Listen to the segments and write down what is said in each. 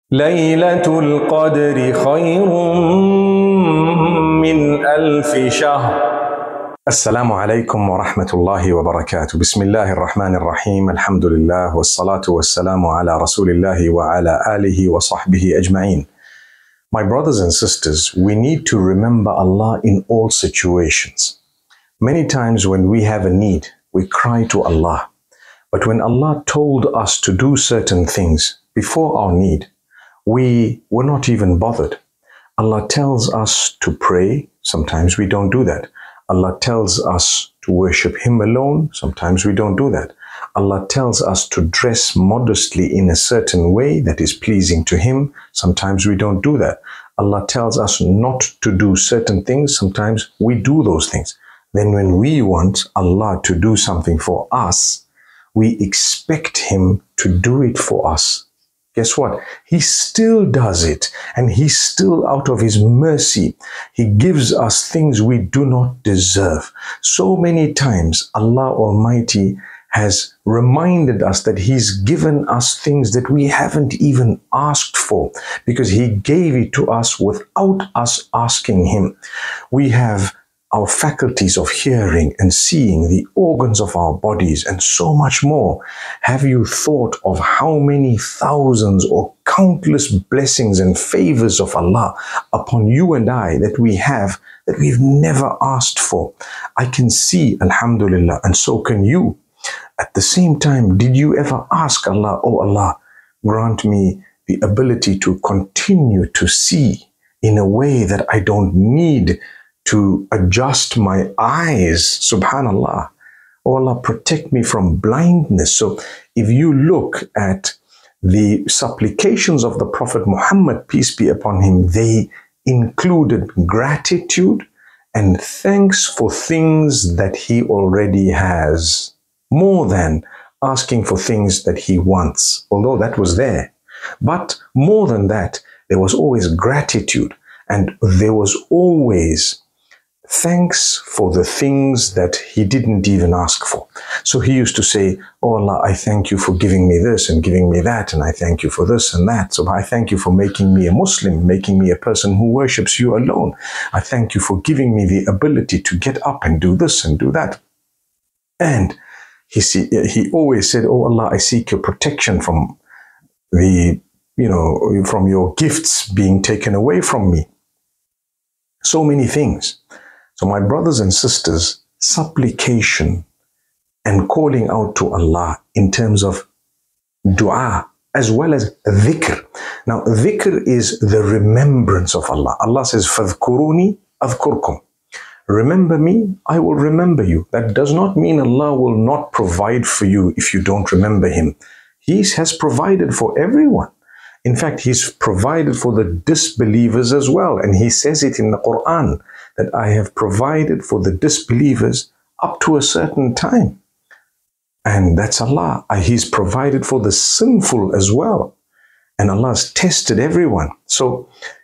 ليلة القدر خير من ألف شهر. السلام عليكم ورحمة الله وبركاته. بسم الله الرحمن الرحيم. الحمد لله والصلاة والسلام على رسول الله وعلى آله وصحبه أجمعين. My brothers and sisters, we need to remember Allah in all situations. Many times when we have a need, we cry to Allah. But when Allah told us to do certain things before our need, we were not even bothered. Allah tells us to pray. Sometimes we don't do that. Allah tells us to worship Him alone. Sometimes we don't do that. Allah tells us to dress modestly in a certain way that is pleasing to Him. Sometimes we don't do that. Allah tells us not to do certain things. Sometimes we do those things. Then when we want Allah to do something for us, we expect Him to do it for us. Guess what? He still does it, and He's still, out of His mercy, He gives us things we do not deserve. So many times Allah Almighty has reminded us that He's given us things that we haven't even asked for, because He gave it to us without us asking Him. We have our faculties of hearing and seeing, the organs of our bodies, and so much more. Have you thought of how many thousands or countless blessings and favors of Allah upon you and I that we have that we've never asked for? I can see, alhamdulillah, and so can you. At the same time, did you ever ask Allah, "Oh Allah, grant me the ability to continue to see in a way that I don't need to adjust my eyes, subhanallah. Oh Allah, protect me from blindness." So if you look at the supplications of the Prophet Muhammad, peace be upon him, they included gratitude and thanks for things that he already has, more than asking for things that he wants, although that was there. But more than that, there was always gratitude, and there was always thanks for the things that he didn't even ask for. So he used to say, "Oh Allah, I thank you for giving me this and giving me that, and I thank you for this and that. So I thank you for making me a Muslim, making me a person who worships you alone. I thank you for giving me the ability to get up and do this and do that." And he always said, "Oh Allah, I seek your protection from from your gifts being taken away from me." So many things. So my brothers and sisters, supplication and calling out to Allah in terms of dua as well as dhikr. Now, dhikr is the remembrance of Allah. Allah says, "Fadhkuruni adhkurkum." Remember me, I will remember you. That does not mean Allah will not provide for you if you don't remember Him. He has provided for everyone. In fact, He's provided for the disbelievers as well. And He says it in the Quran, that I have provided for the disbelievers up to a certain time. And that's Allah. He's provided for the sinful as well. And Allah has tested everyone. So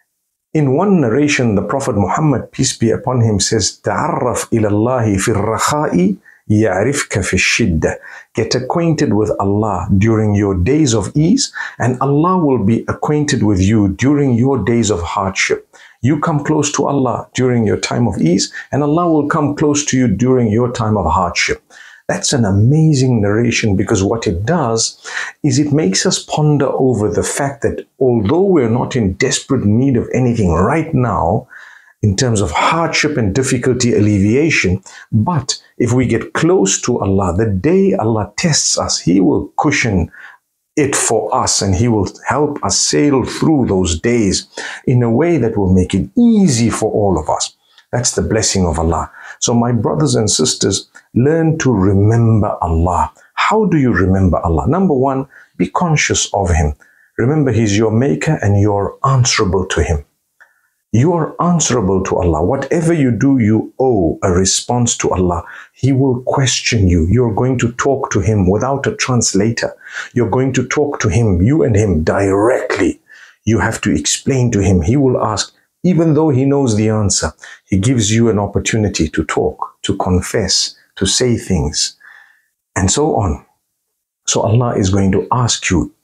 in one narration, the Prophet Muhammad, peace be upon him, says, "Ta'arraf ilallahi fi rakha'i ya'rifka fi shidda." Get acquainted with Allah during your days of ease, and Allah will be acquainted with you during your days of hardship. You come close to Allah during your time of ease, and Allah will come close to you during your time of hardship. That's an amazing narration, because what it does is it makes us ponder over the fact that although we're not in desperate need of anything right now, in terms of hardship and difficulty alleviation, but if we get close to Allah, the day Allah tests us, He will cushion it for us, and He will help us sail through those days in a way that will make it easy for all of us. That's the blessing of Allah. So my brothers and sisters, learn to remember Allah. How do you remember Allah? Number one, be conscious of Him. Remember, He's your maker and you're answerable to Him. You are answerable to Allah. Whatever you do, you owe a response to Allah. He will question you. You're going to talk to Him without a translator. You're going to talk to Him, you and Him, directly. You have to explain to Him. He will ask, even though He knows the answer. He gives you an opportunity to talk, to confess, to say things, and so on. So Allah is going to ask you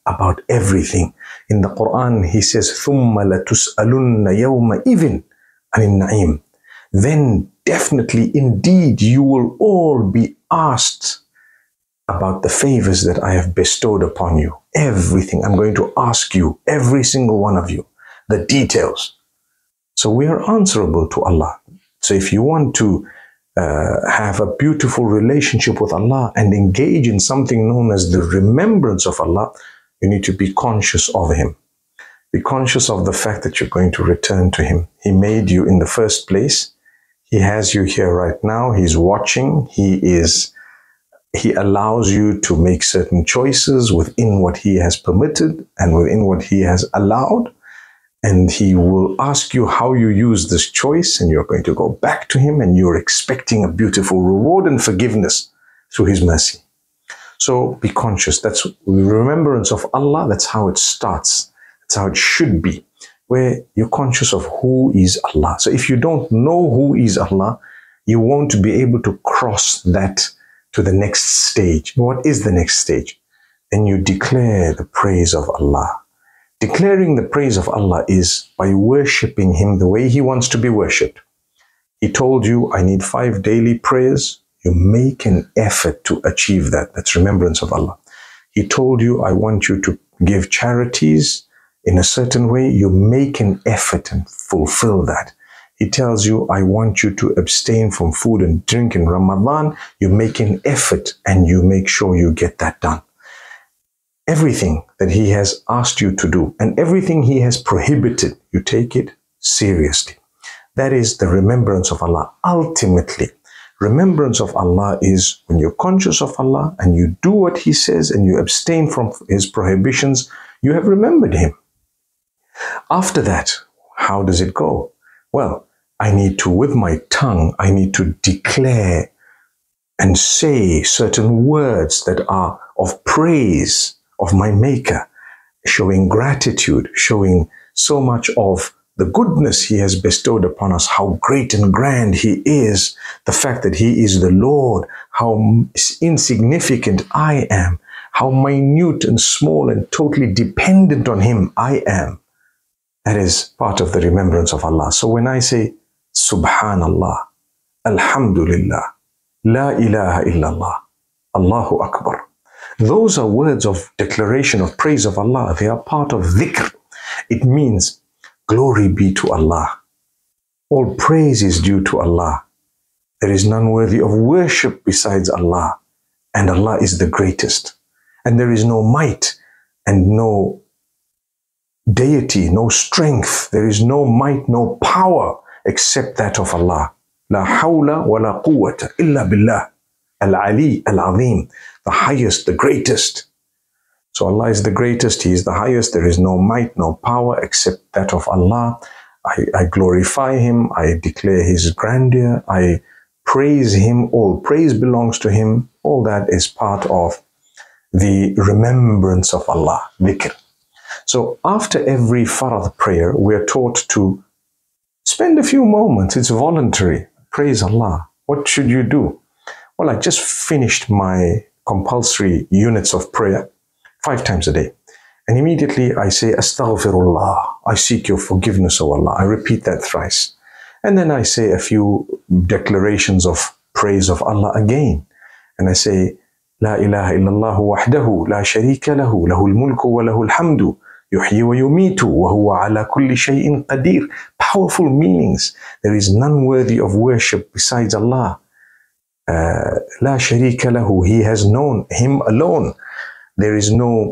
about everything. In the Quran, He says, ثُمَّ لَتُسْأَلُنَّ يَوْمَئِذٍ عَنِ النَّعِيمِ. Then definitely, indeed, you will all be asked about the favors that I have bestowed upon you. Everything. I'm going to ask you, every single one of you, the details. So we are answerable to Allah. So if you want to have a beautiful relationship with Allah and engage in something known as the remembrance of Allah, you need to be conscious of Him. Be conscious of the fact that you're going to return to Him. He made you in the first place. He has you here right now. He's watching. He allows you to make certain choices within what He has permitted and within what He has allowed. And He will ask you how you use this choice, and you're going to go back to Him, and you're expecting a beautiful reward and forgiveness through His mercy. So be conscious. That's remembrance of Allah. That's how it starts. That's how it should be, where you're conscious of who is Allah. So if you don't know who is Allah, you won't be able to cross that to the next stage. What is the next stage? Then you declare the praise of Allah. Declaring the praise of Allah is by worshipping Him the way He wants to be worshipped. He told you, I need 5 daily prayers. You make an effort to achieve that. That's remembrance of Allah. He told you, I want you to give charities in a certain way. You make an effort and fulfill that. He tells you, I want you to abstain from food and drink in Ramadan. You make an effort and you make sure you get that done. Everything that He has asked you to do and everything He has prohibited, you take it seriously. That is the remembrance of Allah. Ultimately, remembrance of Allah is when you're conscious of Allah and you do what He says and you abstain from His prohibitions, you have remembered Him. After that, how does it go? Well, I need to, with my tongue, I need to declare and say certain words that are of praise of my Maker, showing gratitude, showing so much of the goodness He has bestowed upon us, how great and grand He is, the fact that He is the Lord, how insignificant I am, how minute and small and totally dependent on Him I am. That is part of the remembrance of Allah. So when I say, Subhanallah, Alhamdulillah, La ilaha illallah, Allahu Akbar, those are words of declaration of praise of Allah. They are part of dhikr. It means glory be to Allah. All praise is due to Allah. There is none worthy of worship besides Allah. And Allah is the greatest. And there is no might and no deity, no strength. There is no might, no power except that of Allah. La hawla wa la quwwata illa billah. Al-Ali, Al-Azim, the highest, the greatest. So Allah is the greatest, He is the highest. There is no might, no power except that of Allah. I glorify Him, I declare His grandeur, I praise Him, all praise belongs to Him. All that is part of the remembrance of Allah, dhikr. So after every farad prayer, we are taught to spend a few moments. It's voluntary. Praise Allah. What should you do? Well, I just finished my compulsory units of prayer 5 times a day. And immediately I say, Astaghfirullah. I seek your forgiveness, O Allah. I repeat that thrice. And then I say a few declarations of praise of Allah again. And I say, La ilaha illallah wahdahu, la sharika lahu, lahul mulku wa lahul hamdu, yuhyi wa yumitu, wa huwa ala kulli shay'in qadir. Powerful meanings. There is none worthy of worship besides Allah. La sharika lahu, He has known Him alone. There is no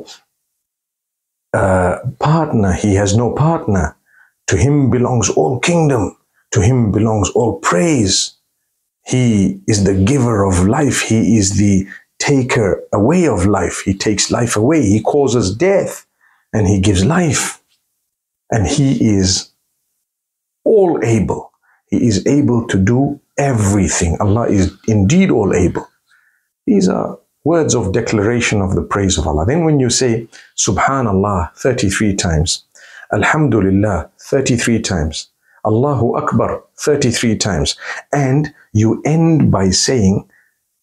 partner. He has no partner. To Him belongs all kingdom. To Him belongs all praise. He is the giver of life. He is the taker away of life. He takes life away. He causes death and He gives life. And He is all able. He is able to do everything. Allah is indeed all able. These are words of declaration of the praise of Allah. Then when you say Subhanallah 33 times, Alhamdulillah 33 times, Allahu Akbar 33 times, and you end by saying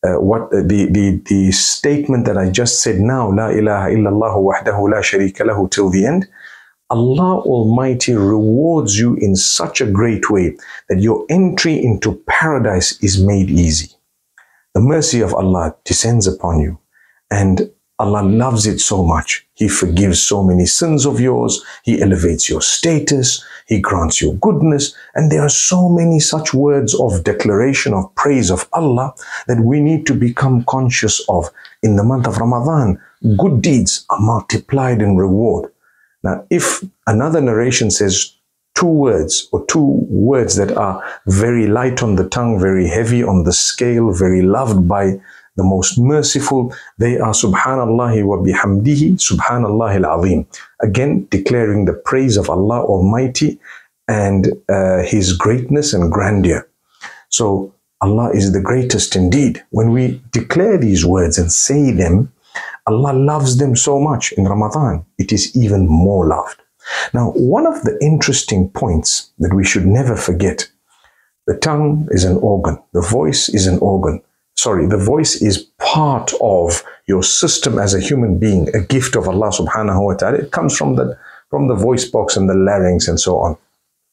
the statement that I just said now, La ilaha illallah wahdahu la sharika lahu, till the end, Allah Almighty rewards you in such a great way that your entry into paradise is made easy. The mercy of Allah descends upon you, and Allah loves it so much. He forgives so many sins of yours. He elevates your status. He grants you goodness. And there are so many such words of declaration of praise of Allah that we need to become conscious of. In the month of Ramadan, good deeds are multiplied in reward. Now, if another narration says two words that are very light on the tongue, very heavy on the scale, very loved by the most merciful, they are Subhanallah wa bihamdihi, Subhanallah al-Azim. Again, declaring the praise of Allah Almighty and His greatness and grandeur. So Allah is the greatest indeed. When we declare these words and say them, Allah loves them so much. In Ramadan, it is even more loved. Now, one of the interesting points that we should never forget, the tongue is an organ, the voice is an organ. Sorry, the voice is part of your system as a human being, a gift of Allah subhanahu wa ta'ala. It comes from the voice box and the larynx and so on.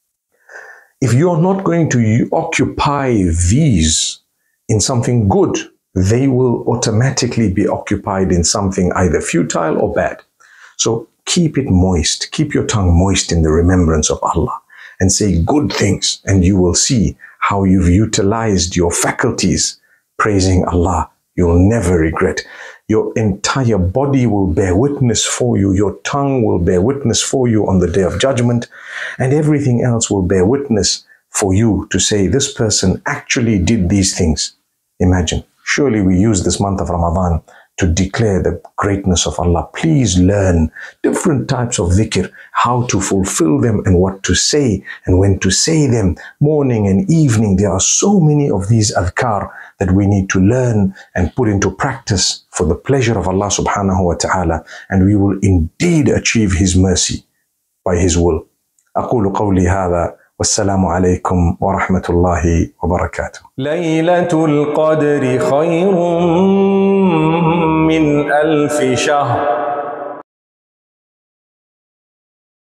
If you're not going to occupy these in something good, they will automatically be occupied in something either futile or bad. So keep it moist, keep your tongue moist in the remembrance of Allah and say good things, and you will see how you've utilized your faculties praising Allah. You'll never regret. Your entire body will bear witness for you. Your tongue will bear witness for you on the Day of Judgment, and everything else will bear witness for you to say, this person actually did these things. Imagine. Surely we use this month of Ramadan to declare the greatness of Allah. Please learn different types of dhikr, how to fulfill them and what to say and when to say them, morning and evening. There are so many of these adhkar that we need to learn and put into practice for the pleasure of Allah subhanahu wa ta'ala, and we will indeed achieve His mercy by His will. أقول قولي هذا والسلام عليكم ورحمة الله وبركاته. ليلة القدر خير من ألف شهر